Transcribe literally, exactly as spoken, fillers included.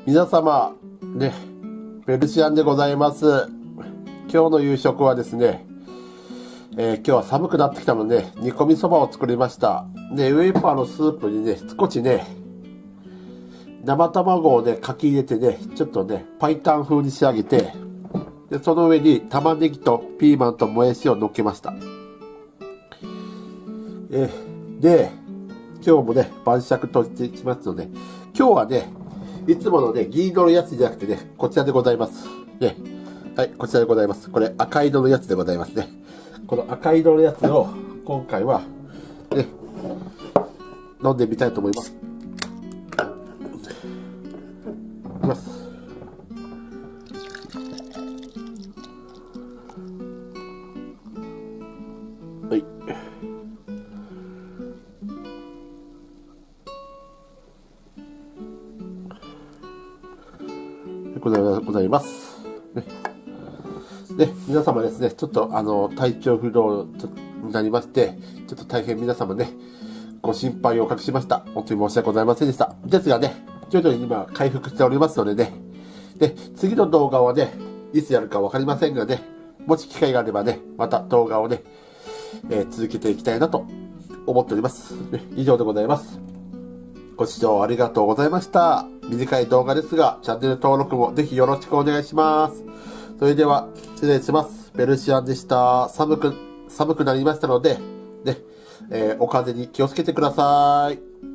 皆様、ね、ペルシアンでございます。今日の夕食はですね、えー、今日は寒くなってきたので、煮込みそばを作りました。で、ウェイパーのスープにね、少しね、生卵をね、かき入れてね、ちょっとね、パイタン風に仕上げて、で、その上に玉ねぎとピーマンともやしを乗っけました。えー、で、今日もね、晩酌としていきますので、今日はね、いつものね、銀色のやつじゃなくてね、こちらでございます。ね。はい、こちらでございます。これ赤色のやつでございますね。この赤色のやつを、今回は、ね、飲んでみたいと思います。いきます。はい。ございます。ね。で、皆様ですね、ちょっとあの、体調不良になりまして、ちょっと大変皆様ね、ご心配をおかけしました。本当に申し訳ございませんでした。ですがね、徐々に今回復しておりますのでね、で、次の動画はね、いつやるかわかりませんがね、もし機会があればね、また動画をね、えー、続けていきたいなと思っております。ね、以上でございます。ご視聴ありがとうございました。短い動画ですが、チャンネル登録もぜひよろしくお願いします。それでは、失礼します。ペルシアンでした。寒く、寒くなりましたので、ね、えー、お風邪に気をつけてください。